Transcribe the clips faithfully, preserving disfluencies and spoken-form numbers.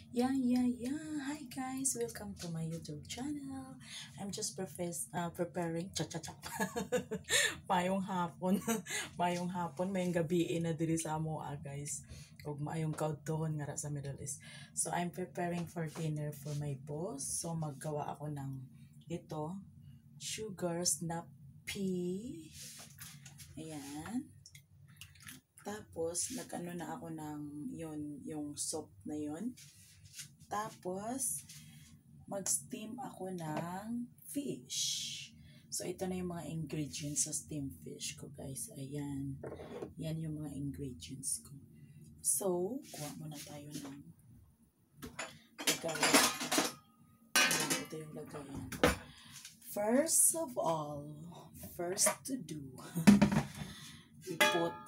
Yeah, yeah, yeah. Hi guys, welcome to my YouTube channel. I'm just profess uh, preparing cha cha cha. Mayong hapon. Mayong hapon, mayong gabi na diri sa amo ah, guys. Ug maayong kaudton nga ra sa Middle East. So I'm preparing for dinner for my boss. So maggawa ako ng ito, sugar snap pea. Ayan. Tapos nag-ano na ako ng yon yung soup na yon. Tapos, mag-steam ako ng fish. So, ito na yung mga ingredients sa steam fish ko, guys. Ayan. Yan yung mga ingredients ko. So, kuha muna tayo ng lagayan. Ayan, ito yung lagayan. First of all, first to do, we put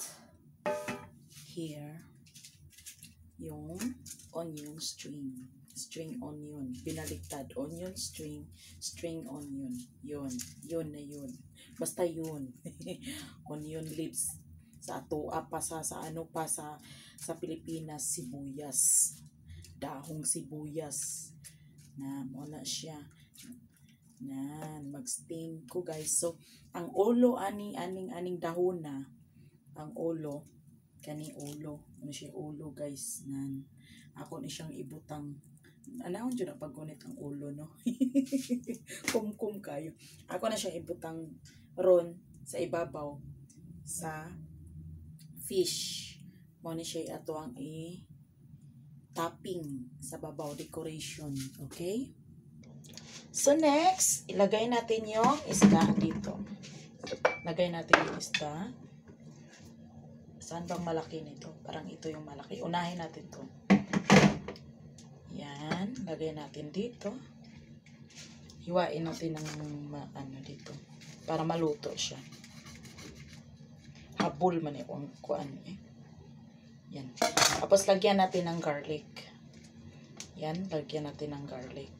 here yung onion string. String onion. Binaliktad. Onion string. String onion. Yun. Yun na yun. Basta yun. Onion leaves. Sa atua pa sa, sa ano pa sa, sa Pilipinas, sibuyas. Dahong sibuyas. Na, muna siya. Na, mag-steam ko guys. So, ang ulo, ani, aning, aning dahon na, ang ulo, kani ulo. Ano siya ulo guys. Nan, ako ni siyang ibutang. Anahon dyan na paggunit ang ulo, no? Kum-kum kayo. Ako na siya ibutang ron sa ibabaw sa fish. Mo ni siya ato ang i-topping sa babaw decoration. Okay? So next, ilagay natin yung isda dito. Lagay natin yung isda. Saan bang malaki nito? Parang ito yung malaki. Unahin natin to. Yan. Lagay natin dito. Hiwain natin ng ano dito. Para maluto siya. Habol man eh. Kung, kung ano eh. Yan. Tapos lagyan natin ng garlic. Yan. Lagyan natin ng garlic.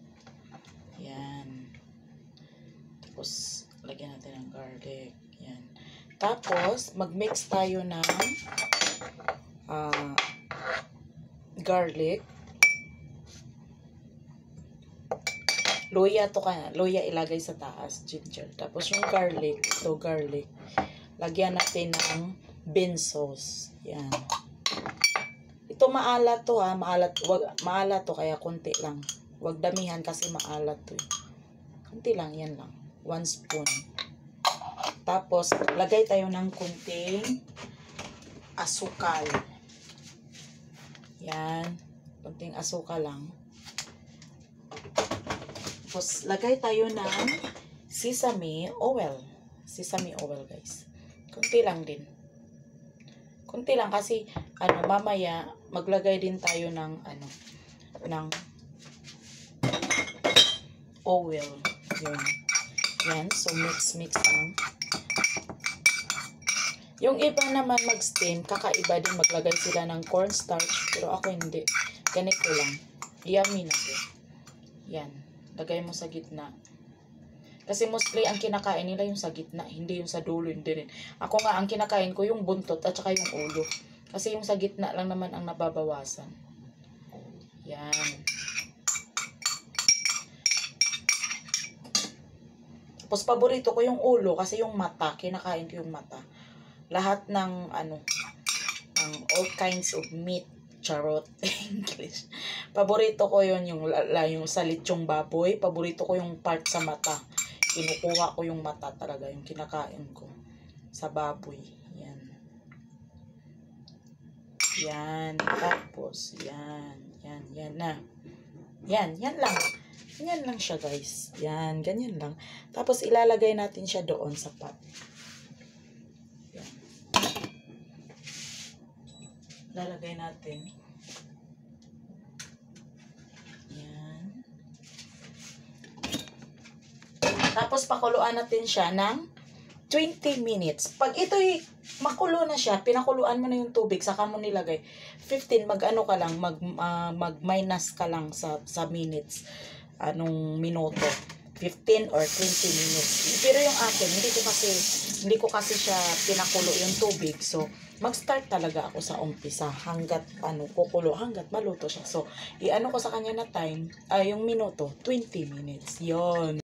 Yan. Tapos lagyan natin ng garlic. Yan. Tapos, mag-mix tayo ng uh, garlic. Luya to ka. Luya ilagay sa taas. Ginger. Tapos yung garlic. Ito garlic. Lagyan natin ng bean sauce. Yan. Ito maalat to ha. Maalat, wag, maalat to kaya konti lang. Wag damihan kasi maalat to. Eh. Konti lang. Yan lang. One spoon. Tapos, lagay tayo ng kunting asukal. Yan. Kunting asukal lang. Tapos, lagay tayo ng sesame oil. Sesame oil, guys. Kunti lang din. Kunti lang kasi, ano, mamaya, maglagay din tayo ng, ano, ng oil. Yun. Yan. So, mix-mix lang. Yung iba naman mag-steam, kakaiba din maglagay sila ng cornstarch. Pero ako hindi. Ganito lang. Yummy na din. Yan. Lagay mo sa gitna. Kasi mostly ang kinakain nila yung sa gitna. Hindi yung sa dulo. Hindi rin. Ako nga, ang kinakain ko yung buntot at saka yung ulo. Kasi yung sa gitna lang naman ang nababawasan. Yan. Tapos paborito ko yung ulo kasi yung mata. Kinakain ko yung mata. Lahat ng ano, ng all kinds of meat, charot, English. Paborito ko yun, yung, yung sa lechong baboy. Paborito ko yung part sa mata. Kinukuha ko yung mata talaga, yung kinakain ko sa baboy. Yan. Yan. Tapos, yan. Yan, yan na. Yan, yan lang. Yan lang siya, guys. Yan, ganyan lang. Tapos, ilalagay natin siya doon sa pot. Lalagay natin. Yan. Tapos pakuluan natin siya ng twenty minutes. Pag ito'y makulo na siya, pinakuluan mo na yung tubig, saka mo nilagay. fifteen, mag-ano ka lang, mag, uh, mag-minus ka lang sa, sa minutes. Anong minuto. fifteen or twenty minutes. Pero yung akin, hindi ko kasi hindi ko kasi siya pinakulo yung tubig. So, mag-start talaga ako sa umpisa hanggat ano, kukulo, hanggat maluto siya. So, i-ano ko sa kanya na time, ay yung minuto, twenty minutes. Yon.